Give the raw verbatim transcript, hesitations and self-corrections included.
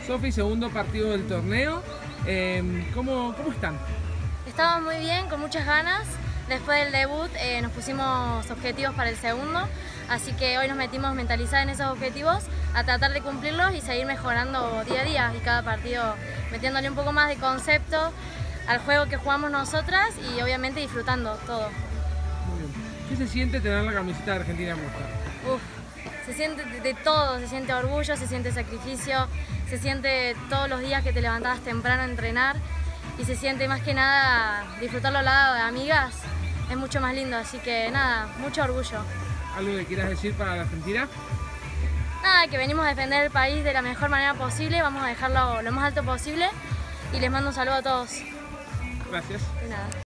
Sofi, segundo partido del torneo. Eh, ¿cómo, ¿Cómo están? Estamos muy bien, con muchas ganas. Después del debut eh, nos pusimos objetivos para el segundo, así que hoy nos metimos mentalizados en esos objetivos, a tratar de cumplirlos y seguir mejorando día a día y cada partido metiéndole un poco más de concepto al juego que jugamos nosotras y obviamente disfrutando todo. Muy bien. ¿Qué se siente tener la camiseta de Argentina puesta? Uf, se siente de todo, se siente orgullo, se siente sacrificio, se siente todos los días que te levantabas temprano a entrenar y se siente más que nada disfrutarlo al lado de amigas, es mucho más lindo, así que nada, mucho orgullo. ¿Algo que quieras decir para la Argentina? Nada, que venimos a defender el país de la mejor manera posible, vamos a dejarlo lo más alto posible y les mando un saludo a todos. Gracias. De nada.